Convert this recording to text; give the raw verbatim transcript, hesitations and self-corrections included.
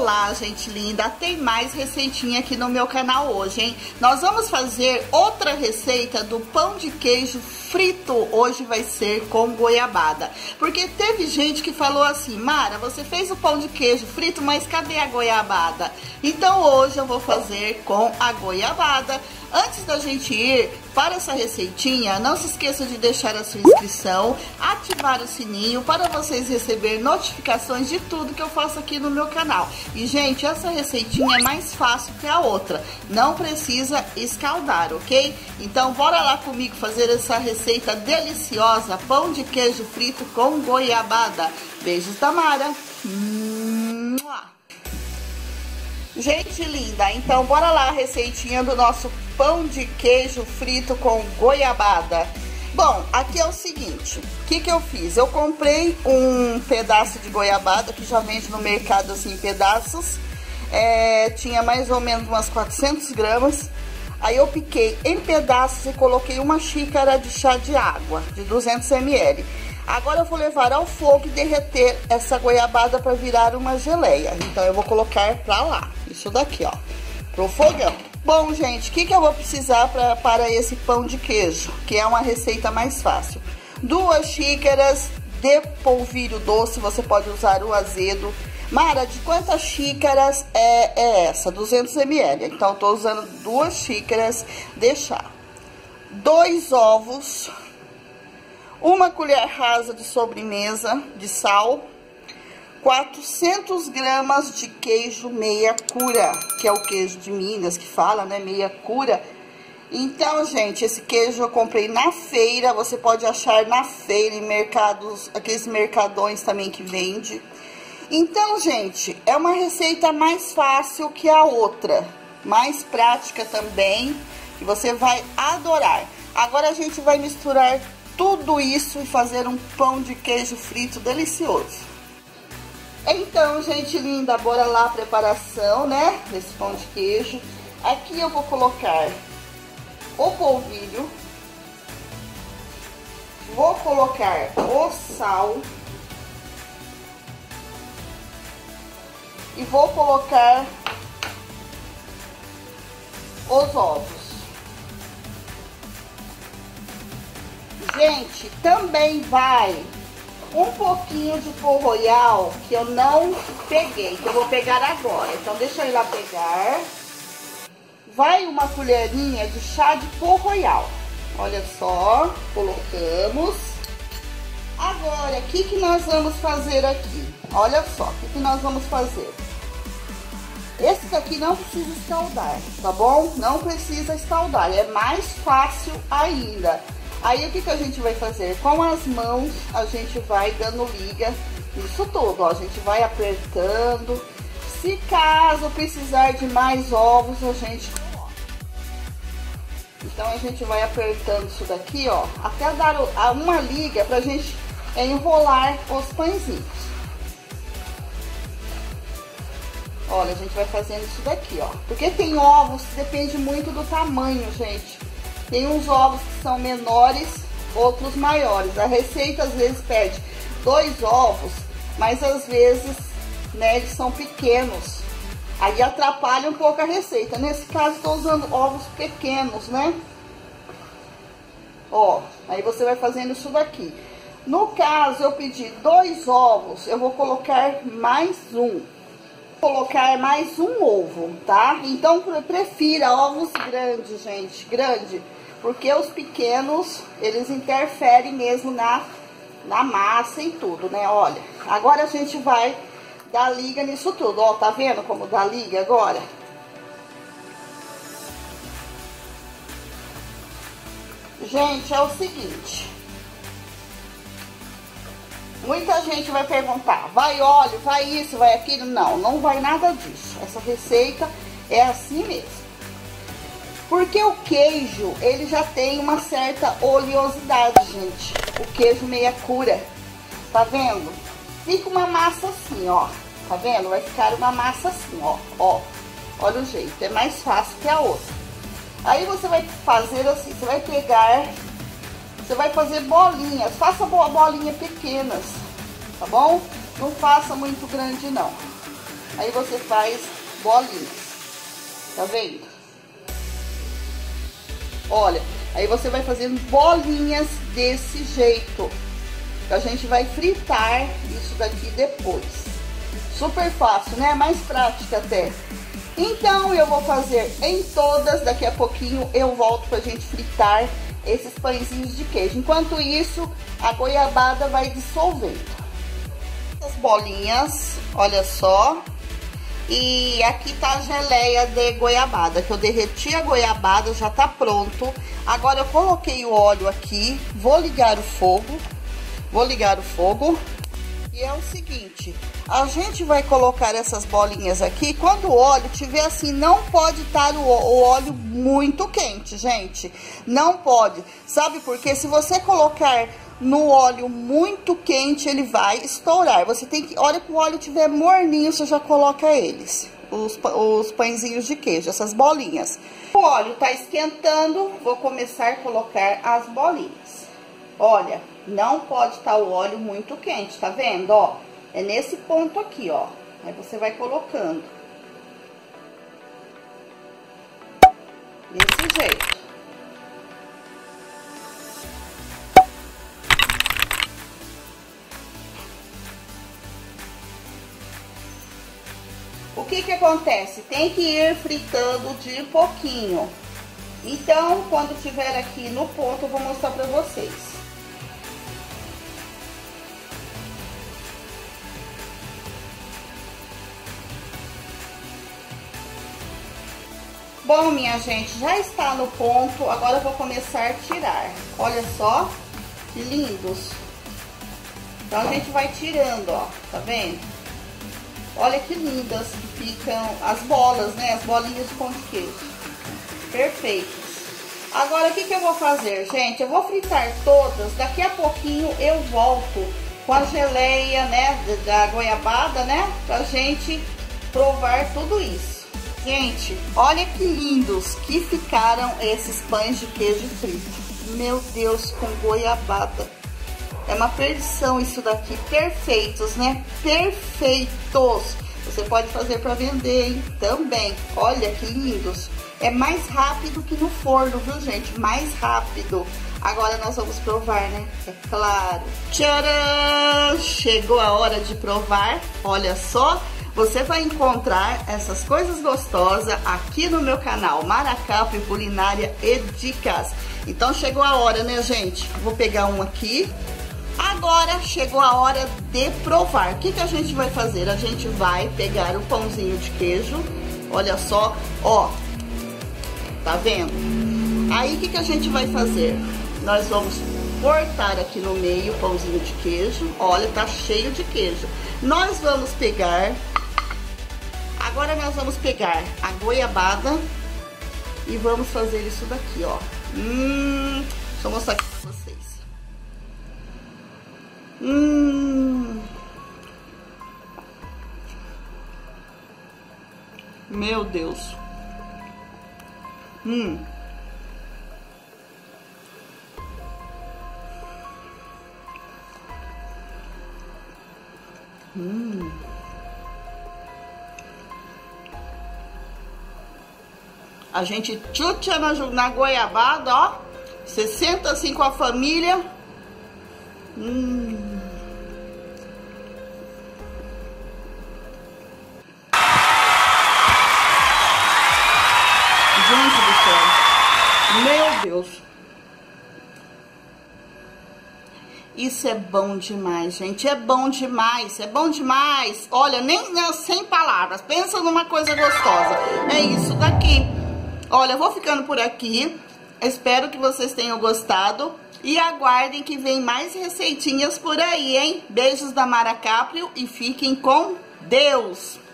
Olá, gente linda! Tem mais receitinha aqui no meu canal hoje, hein? Nós vamos fazer outra receita do pão de queijo frito. Hoje vai ser com goiabada. Porque teve gente que falou assim: Mara, você fez o pão de queijo frito, mas cadê a goiabada? Então hoje eu vou fazer com a goiabada. Antes da gente ir para essa receitinha, não se esqueça de deixar a sua inscrição, ativar o sininho para vocês receberem notificações de tudo que eu faço aqui no meu canal. E, gente, essa receitinha é mais fácil que a outra, não precisa escaldar, ok? Então, bora lá comigo fazer essa receita deliciosa, pão de queijo frito com goiabada. Beijos da Mara! Gente linda, então bora lá a receitinha do nosso pão de queijo frito com goiabada. Bom, aqui é o seguinte, o que que eu fiz? Eu comprei um pedaço de goiabada que já vende no mercado assim em pedaços. É, tinha mais ou menos umas quatrocentas gramas. Aí eu piquei em pedaços e coloquei uma xícara de chá de água, de duzentos mililitros. Agora eu vou levar ao fogo e derreter essa goiabada para virar uma geleia. Então eu vou colocar pra lá, isso daqui, ó, pro fogão. Bom, gente, o que que eu vou precisar pra, para esse pão de queijo, que é uma receita mais fácil? Duas xícaras de polvilho doce, você pode usar o azedo. Mara, de quantas xícaras é, é essa? duzentos mililitros. Então eu tô usando duas xícaras de chá. Dois ovos. Uma colher rasa de sobremesa de sal, quatrocentas gramas de queijo meia cura, que é o queijo de Minas que fala, né, meia cura. Então, gente, esse queijo eu comprei na feira, você pode achar na feira, em mercados, aqueles mercadões também que vende. Então, gente, é uma receita mais fácil que a outra, mais prática também, que você vai adorar. Agora a gente vai misturar tudo isso e fazer um pão de queijo frito delicioso. Então, gente linda, bora lá a preparação, né, desse pão de queijo. Aqui eu vou colocar o polvilho, vou colocar o sal e vou colocar os ovos. Gente, também vai um pouquinho de pão royal que eu não peguei, que eu vou pegar agora. Então, deixa eu ir lá pegar. Vai uma colherinha de chá de pão royal. Olha só, colocamos. Agora, o que que nós vamos fazer aqui? Olha só, o que que nós vamos fazer? Esse daqui não precisa escaldar, tá bom? Não precisa escaldar, é mais fácil ainda. Aí, o que que a gente vai fazer? Com as mãos, a gente vai dando liga nisso tudo, ó. A gente vai apertando. Se caso precisar de mais ovos, a gente coloca. Então, a gente vai apertando isso daqui, ó, até dar uma liga pra gente enrolar os pãezinhos. Olha, a gente vai fazendo isso daqui, ó. Porque tem ovos, depende muito do tamanho, gente. Tem uns ovos que são menores, outros maiores. A receita às vezes pede dois ovos, mas às vezes, né, eles são pequenos. Aí atrapalha um pouco a receita. Nesse caso, estou usando ovos pequenos, né? Ó, aí você vai fazendo isso daqui. No caso, eu pedi dois ovos, eu vou colocar mais um. Colocar mais um ovo, tá? Então, prefira ovos grandes, gente, grande, porque os pequenos, eles interferem mesmo na, na massa e tudo, né? Olha, agora a gente vai dar liga nisso tudo, ó, tá vendo como dá liga agora? Gente, é o seguinte, muita gente vai perguntar, vai óleo, vai isso, vai aquilo? Não, não vai nada disso. Essa receita é assim mesmo. Porque o queijo, ele já tem uma certa oleosidade, gente. O queijo meia cura, tá vendo? Fica uma massa assim, ó. Tá vendo? Vai ficar uma massa assim, ó. Ó, olha o jeito, é mais fácil que a outra. Aí você vai fazer assim, você vai pegar... Você vai fazer bolinhas, faça bolinhas pequenas, tá bom? Não faça muito grande, não. Aí você faz bolinhas. Tá vendo? Olha, aí você vai fazendo bolinhas desse jeito. A gente vai fritar isso daqui depois. Super fácil, né? Mais prática até. Então, eu vou fazer em todas. Daqui a pouquinho eu volto pra gente fritar esses pãezinhos de queijo. Enquanto isso, a goiabada vai dissolvendo. As bolinhas, olha só. E aqui tá a geleia de goiabada, que eu derreti a goiabada, já tá pronto. Agora eu coloquei o óleo aqui, vou ligar o fogo. Vou ligar o fogo. E é o seguinte, a gente vai colocar essas bolinhas aqui. Quando o óleo tiver assim, não pode estar o, o óleo muito quente, gente. Não pode. Sabe por quê? Se você colocar no óleo muito quente, ele vai estourar. Você tem que, hora que o óleo tiver morninho, você já coloca eles. Os, os pãezinhos de queijo, essas bolinhas. O óleo tá esquentando, vou começar a colocar as bolinhas. Olha, não pode estar o óleo muito quente, tá vendo, ó? É nesse ponto aqui, ó. Aí você vai colocando. Desse jeito. O que que acontece? Tem que ir fritando de pouquinho. Então, quando tiver aqui no ponto, eu vou mostrar pra vocês. Bom, minha gente, já está no ponto, agora eu vou começar a tirar. Olha só, que lindos. Então, a gente vai tirando, ó, tá vendo? Olha que lindas que ficam as bolas, né? As bolinhas de pão de queijo. Perfeitos. Agora, o que que eu vou fazer, gente? Eu vou fritar todas, daqui a pouquinho eu volto com a geleia, né, da goiabada, né? Pra gente provar tudo isso. Gente, olha que lindos que ficaram esses pães de queijo frito. Meu Deus, com goiabada. É uma perdição isso daqui. Perfeitos, né? Perfeitos. Você pode fazer para vender, hein? Também. Olha que lindos. É mais rápido que no forno, viu, gente? Mais rápido. Agora nós vamos provar, né? É claro. Tcharam! Chegou a hora de provar. Olha só. Você vai encontrar essas coisas gostosas aqui no meu canal Maracaprio Culinária e Dicas. Então chegou a hora, né, gente? Vou pegar um aqui. Agora chegou a hora de provar. O que que a gente vai fazer? A gente vai pegar o pãozinho de queijo. Olha só, ó. Tá vendo? Aí o que que a gente vai fazer? Nós vamos cortar aqui no meio o pãozinho de queijo. Olha, tá cheio de queijo. Nós vamos pegar... Agora nós vamos pegar a goiabada e vamos fazer isso daqui, ó. Hum, deixa eu mostrar aqui pra vocês. Hum. Meu Deus. Hum. Hum. A gente tchutcha na, na goiabada, ó. Você senta assim com a família. Hum. Gente do céu. Meu Deus. Isso é bom demais, gente. É bom demais. É bom demais. Olha, nem, nem sem palavras. Pensa numa coisa gostosa. É isso daqui. Olha, eu vou ficando por aqui. Espero que vocês tenham gostado. E aguardem que vem mais receitinhas por aí, hein? Beijos da Maracaprio e fiquem com Deus!